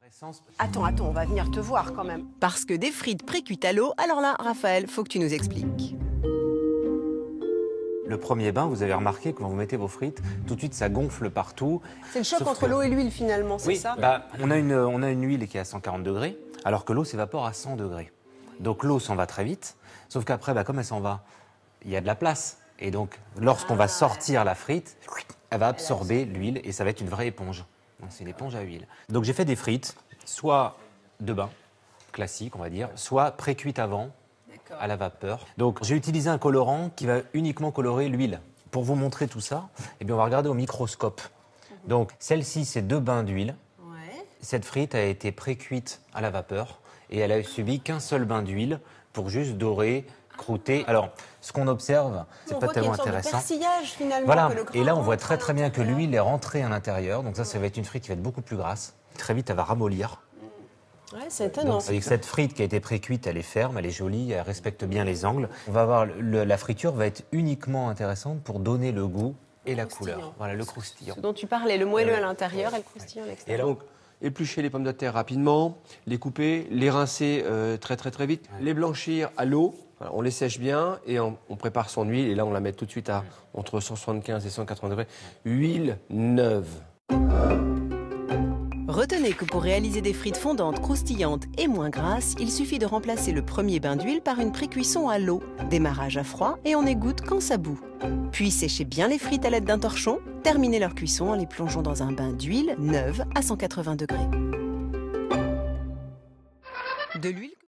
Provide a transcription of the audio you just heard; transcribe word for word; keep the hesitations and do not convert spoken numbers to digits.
Attends, attends, on va venir te voir quand même. Parce que des frites pré-cuites à l'eau, alors là, Raphaël, faut que tu nous expliques. Le premier bain, vous avez remarqué que quand vous mettez vos frites, tout de suite ça gonfle partout. C'est le choc Sauf entre que- l'eau et l'huile finalement, c'est Oui, ça? bah, on, a une, on a une huile qui est à cent quarante degrés, alors que l'eau s'évapore à cent degrés. Donc l'eau s'en va très vite, sauf qu'après, bah, comme elle s'en va, il y a de la place. Et donc, lorsqu'on Ah. va sortir la frite, elle va absorber l'huile et ça va être une vraie éponge. Donc, c'est une éponge à huile. Donc j'ai fait des frites, soit de bain, classique on va dire, soit pré-cuites avant, à la vapeur. Donc j'ai utilisé un colorant qui va uniquement colorer l'huile. Pour vous montrer tout ça, eh bien, on va regarder au microscope. Donc celle-ci, c'est deux bains d'huile. Ouais. Cette frite a été pré-cuite à la vapeur et elle a subi qu'un seul bain d'huile pour juste dorer, croûter. Alors, ce qu'on observe, c'est On pas voit qu'il y a tellement une sorte de intéressant. persillage finalement. Voilà, que le grain et là on voit rentre très à très bien que l'intérieur. l'huile est rentrée à l'intérieur. Donc ça, ça va être une frite qui va être beaucoup plus grasse. Très vite, elle va ramollir. Ouais, c'est étonnant. Donc, avec cette frite qui a été pré-cuite, elle est ferme, elle est jolie, elle respecte bien les angles. On va voir, le- la friture va être uniquement intéressante pour donner le goût et la Croustillant. couleur. Voilà, le croustillant. Ce dont tu parlais, le moelleux à l'intérieur et le croustillant à Et l'extérieur. donc, éplucher les pommes de terre rapidement, les couper, les rincer euh, très très très vite, les blanchir à l'eau. Voilà, on les sèche bien et on, on prépare son huile. Et là, on la met tout de suite à entre cent soixante-quinze et cent quatre-vingts degrés. Huile neuve. Retenez que pour réaliser des frites fondantes, croustillantes et moins grasses, il suffit de remplacer le premier bain d'huile par une pré-cuisson à l'eau. Démarrage à froid et on égoutte quand ça bout. Puis séchez bien les frites à l'aide d'un torchon. Terminez leur cuisson en les plongeant dans un bain d'huile neuve à cent quatre-vingts degrés. De l'huile